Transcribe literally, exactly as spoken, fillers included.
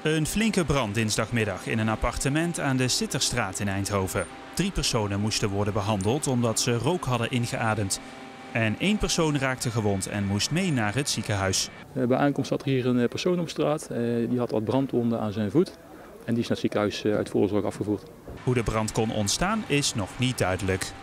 Een flinke brand dinsdagmiddag in een appartement aan de Sitterstraat in Eindhoven. Drie personen moesten worden behandeld omdat ze rook hadden ingeademd. En één persoon raakte gewond en moest mee naar het ziekenhuis. Bij aankomst zat er hier een persoon op straat. Die had wat brandwonden aan zijn voet. En die is naar het ziekenhuis uit voorzorg afgevoerd. Hoe de brand kon ontstaan is nog niet duidelijk.